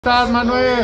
¿Cómo estás, Manuel?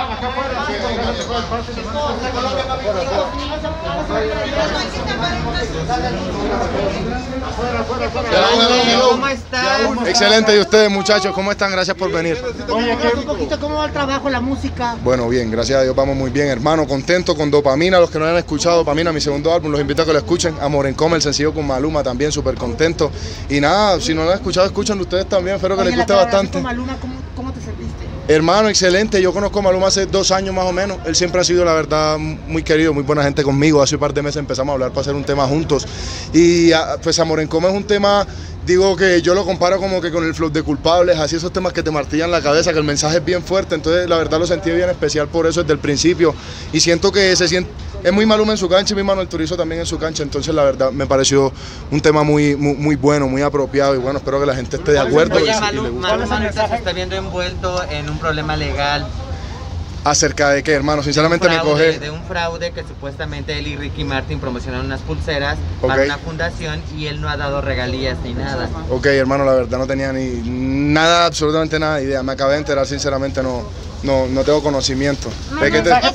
¿Cómo están? Excelente, ¿y ustedes, muchachos? ¿Cómo están? Gracias por venir. Oye, un poquito cómo va el trabajo, la música. Bueno, bien, gracias a Dios, vamos muy bien, hermano. Contento con Dopamina, los que no hayan escuchado Dopamina, mi segundo álbum, los invito a que lo escuchen. Amor en Coma, el sencillo con Maluma, también súper contento. Y nada, si no lo han escuchado, escúchenlo ustedes también, espero que les guste bastante. Con Maluma, ¿cómo te sentiste? Hermano, excelente, yo conozco a Maluma hace 2 años más o menos. Él siempre ha sido, la verdad, muy querido, muy buena gente conmigo. Hace un par de meses empezamos a hablar para hacer un tema juntos. Y pues Amor en Coma es un tema, digo que yo lo comparo como que con el flow de Culpables, así esos temas que te martillan la cabeza, que el mensaje es bien fuerte. Entonces la verdad lo sentí bien especial por eso desde el principio. Y siento que es muy Maluma en su cancha y mi Manuel Turizo también en su cancha. Entonces la verdad me pareció un tema muy bueno, muy apropiado. Y bueno, espero que la gente esté de acuerdo. Oye, Maluma se está viendo envuelto en un problema legal. ¿Acerca de qué, hermano? Sinceramente me coge... De un fraude que supuestamente él y Ricky Martin promocionaron unas pulseras para una fundación y él no ha dado regalías ni nada. Ok, hermano, la verdad no tenía ni nada, absolutamente nada de idea. Me acabé de enterar, sinceramente no tengo conocimiento. Es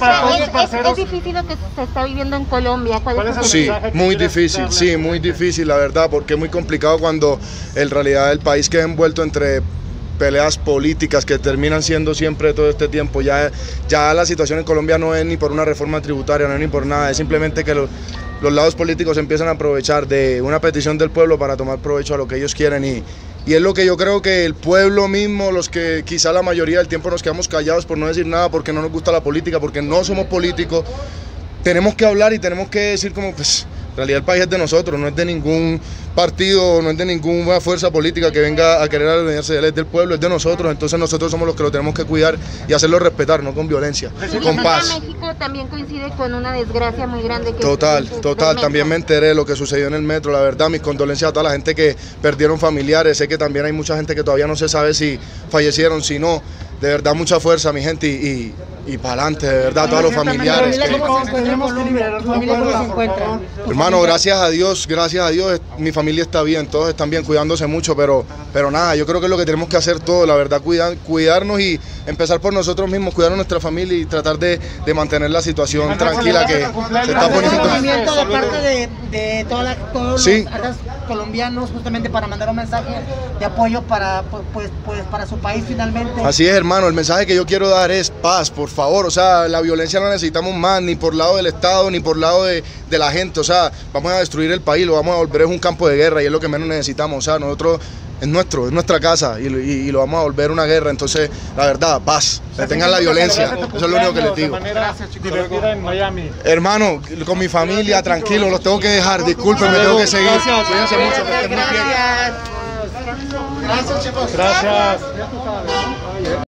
difícil lo que se está viviendo en Colombia. Sí, muy difícil, la verdad, porque es muy complicado cuando en realidad el país queda envuelto entre peleas políticas que terminan siendo siempre todo este tiempo. Ya la situación en Colombia no es ni por una reforma tributaria, no es ni por nada, es simplemente que los lados políticos empiezan a aprovechar de una petición del pueblo para tomar provecho a lo que ellos quieren y es lo que yo creo que el pueblo mismo, los que quizá la mayoría del tiempo nos quedamos callados por no decir nada porque no nos gusta la política, porque no somos políticos, tenemos que hablar y tenemos que decir como pues en realidad el país es de nosotros, no es de ningún partido, no es de ninguna fuerza política que venga a querer adueñarse de él, es del pueblo, es de nosotros, entonces nosotros somos los que lo tenemos que cuidar y hacerlo respetar, no con violencia, con paz. México también coincide con una desgracia muy grande. Total, también me enteré de lo que sucedió en el metro, la verdad, mis condolencias a toda la gente que perdieron familiares, sé que también hay mucha gente que todavía no se sabe si fallecieron, si no, de verdad mucha fuerza mi gente y para adelante, de verdad, a todos los familiares. Hermano, gracias a Dios, mi familia está bien, todos están bien, cuidándose mucho, pero nada, yo creo que es lo que tenemos que hacer todos, la verdad, cuidarnos y empezar por nosotros mismos, cuidar a nuestra familia y tratar de mantener la situación tranquila que se está poniendo. Movimiento de parte de todos los artistas colombianos justamente para mandar un mensaje de apoyo para su país finalmente. Así es, hermano, el mensaje que yo quiero dar es paz, por favor, o sea, la violencia no la necesitamos más, ni por lado del Estado, ni por lado de la gente, o sea, vamos a destruir el país, lo vamos a volver un campo de guerra y es lo que menos necesitamos, o sea, nosotros es nuestra casa y lo vamos a volver una guerra, entonces, la verdad, paz, detengan la violencia, eso es lo único que les digo. Divertida en Miami. Hermano, con mi familia, tranquilo, los tengo que dejar, disculpen, me tengo que seguir, cuídense mucho, que estén muy bien. Gracias, chicos. Gracias.